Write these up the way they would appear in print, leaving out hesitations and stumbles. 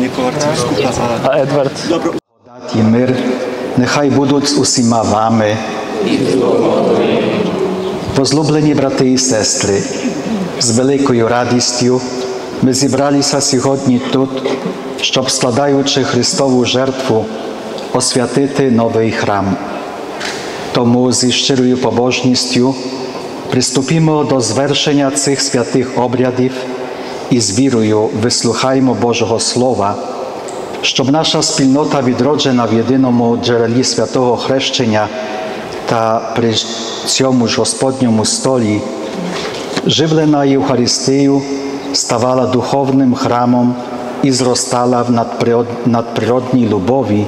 А Едвард? І мир нехай будуть з усіма вами. Возлюблені брати і сестри, з великою радістю ми зібралися сьогодні тут, щоб, складаючи Христову жертву, освятити новий храм. Тому зі щирою побожністю приступімо до звершення цих святих обрядів і з вірою вислухаємо Божого Слова, щоб наша спільнота, відроджена в єдиному джерелі святого хрещення та при цьому ж Господньому столі, живлена Євхаристією, ставала духовним храмом і зростала в надприродній любові.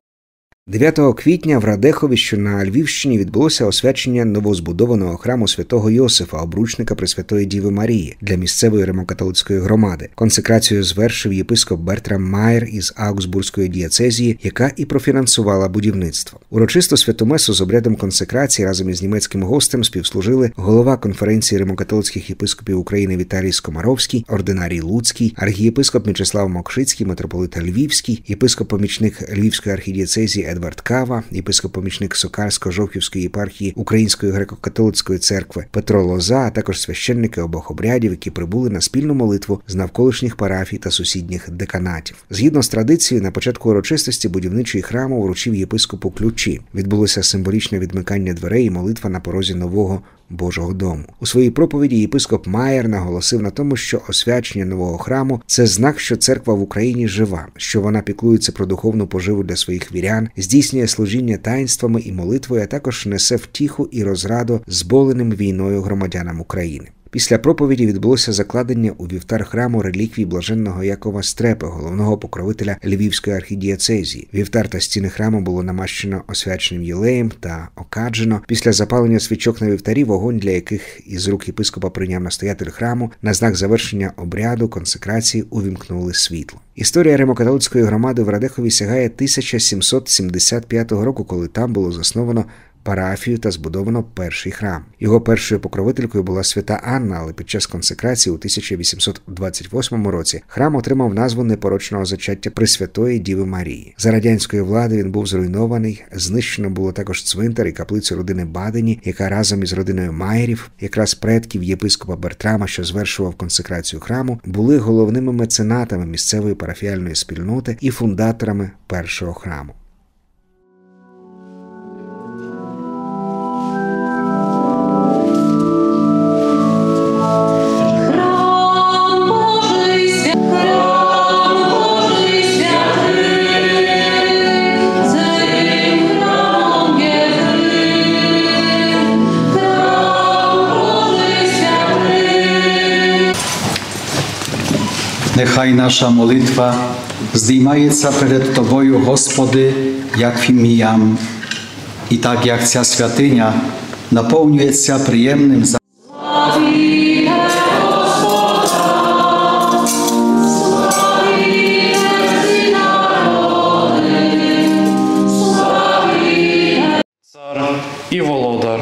9 квітня в Радехові, що на Львівщині, відбулося освячення новозбудованого храму святого Йосифа, обручника Пресвятої Діви Марії, для місцевої римокатолицької громади. Консекрацію звершив єпископ Бертрам Майер із Аугсбурзької дієцезії, яка і профінансувала будівництво. Урочисто святу месу з обрядом консекрації разом із німецьким гостем співслужили голова конференції римокатолицьких єпископів України Віталій Скомаровський, ординарій Луцький, архієпископ Мечислав Мокшицький, митрополит Львівський, єпископ-помічник Львівської архідієцезії Едвард Кава, єпископ-помічник Сокальсько-Жовківської єпархії Української греко-католицької церкви Петро Лоза, а також священники обох обрядів, які прибули на спільну молитву з навколишніх парафій та сусідніх деканатів. Згідно з традицією, на початку урочистості будівничий храму вручив єпископу ключі. Відбулося символічне відмикання дверей і молитва на порозі нового Божого дому. У своїй проповіді єпископ Майер наголосив на тому, що освячення нового храму – це знак, що церква в Україні жива, що вона піклується про духовну поживу для своїх вірян, здійснює служіння таїнствами і молитвою, а також несе втіху і розраду зболеним війною громадянам України. Після проповіді відбулося закладення у вівтар храму реліквій блаженного Якова Стрепи, головного покровителя Львівської архідієцезії. Вівтар та стіни храму було намащено освяченим єлеєм та окаджено. Після запалення свічок на вівтарі, вогонь для яких із рук єпископа прийняв настоятель храму, на знак завершення обряду консекрації увімкнули світло. Історія римокатолицької громади в Радехові сягає 1775 року, коли там було засновано парафію та збудовано перший храм. Його першою покровителькою була свята Анна, але під час консекрації у 1828 році храм отримав назву непорочного зачаття Пресвятої Діви Марії. За радянської влади він був зруйнований, знищено було також цвинтар і каплицю родини Бадені, яка разом із родиною Майерів, якраз предків єпископа Бертрама, що звершував консекрацію храму, були головними меценатами місцевої парафіальної спільноти і фундаторами першого храму. Нехай наша молитва здіймається перед Тобою, Господи, як фіміям, і так, як ця святиня наповнюється приємним Цар і володар.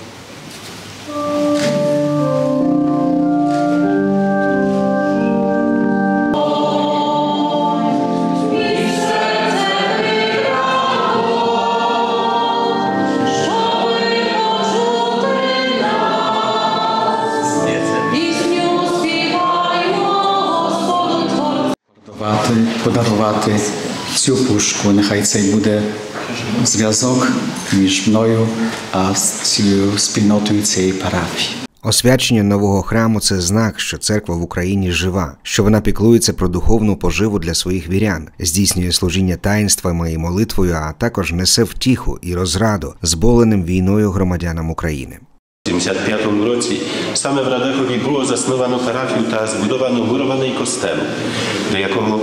подарувати цю пушку. Нехай це буде зв'язок між мною а цією спільнотою цієї парафії. Освячення нового храму – це знак, що церква в Україні жива, що вона піклується про духовну поживу для своїх вірян, здійснює служіння таїнствами і молитвою, а також несе втіху і розраду зболеним війною громадянам України. У 1975 році саме в Радехові було засновано парафію та збудовано мурований костел, до якого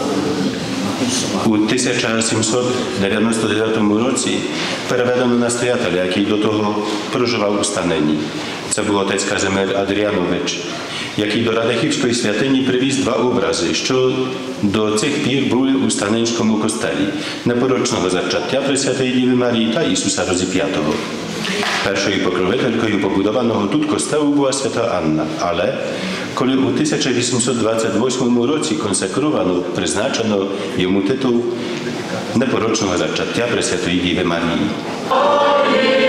у 1799 році переведено настоятеля, який до того проживав у Станині. Це був отець Казимир Адріанович, який до Радехівської святині привіз два образи, що до цих пір були у Станинському костелі – непорочного зачаття Пресвятої Діви Марії та Ісуса Розіп'ятого. Першою покровителькою побудованого тут костелу була свята Анна, але коли у 1828 році консекровано, призначено йому титул непорочного зачаття Пресвятої Діви Марії.